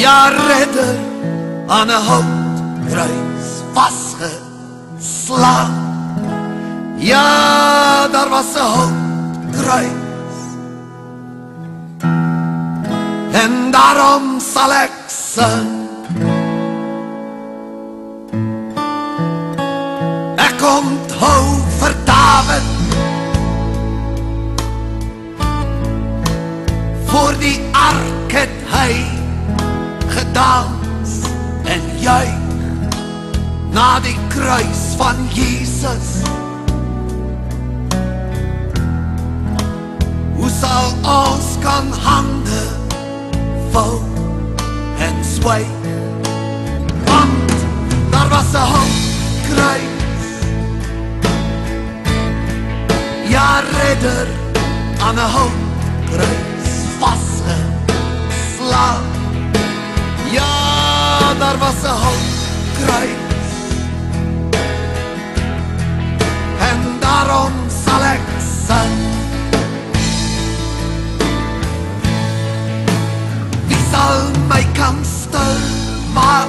Ja, redder aan 'n houtkruis vasgeslaan. Ja, daar was 'n houtkruis. En daarom sal ek sing. Ek onthou vir Dawid voor die ark het hy gedans en juig na die kruis van Jesus. Hoe sal ons kan hande vou en swyg, want daar was 'n houtkruis. Ja, redder aan 'n houtkruis vasgeslaan. Ja, daar was 'n houtkruis. En daarom sal ek sing. Wie sal my kan stil maak?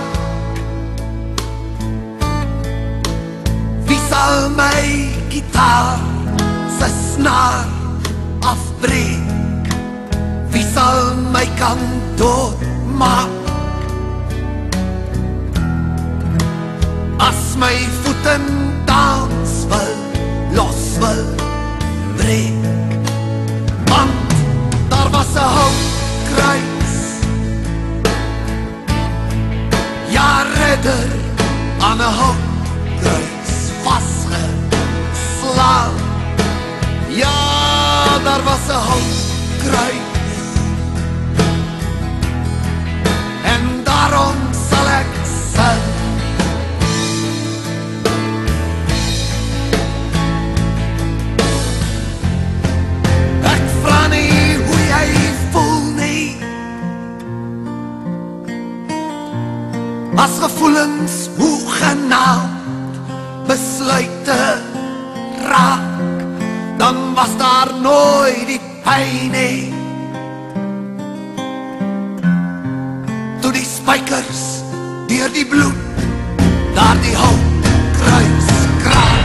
Wie sal my gitaar se snaar afbreek? Wie sal my kan doodmaak? As my voeten dans wil, los wil breek. Want daar was 'n houtkruis. Ja, redder aan 'n houtkruis vasgeslaan. Ja, daar was 'n houtkruis. En daarom sal ek sing. Ek vra nie hoe jy voel nie, as gevoelens hoegenaamd besluite raak, dan was daar nooit die pyn nie. Toe die spykers deur die bloed daar die houtkruis kraak.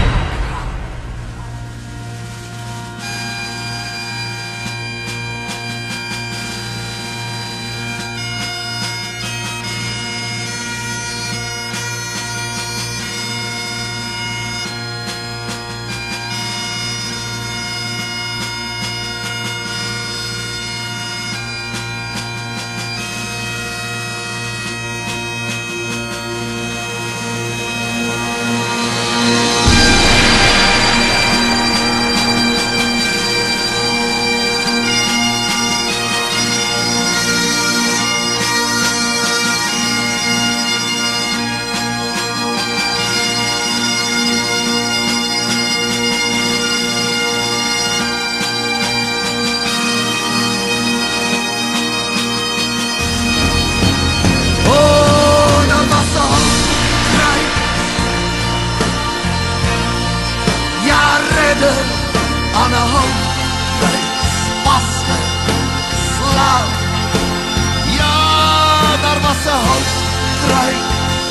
Aan 'n houtkruis vasgeslaan. Ja, daar was 'n houtkruis.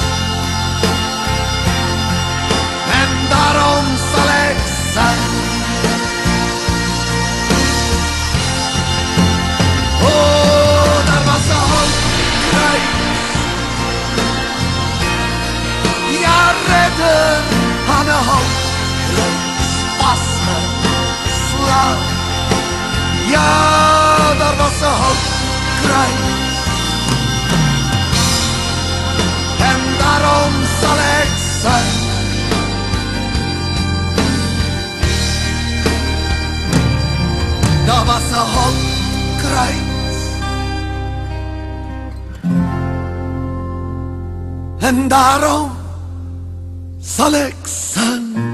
En daarom sal ek sing. Oh, daar was 'n houtkruis. Ja, redder aan 'n houtkruis vasgeslaan. Ja, daar was 'n houtkruis. En daarom sal ek sing. Daar was 'n houtkruis. En daarom sal ek sing.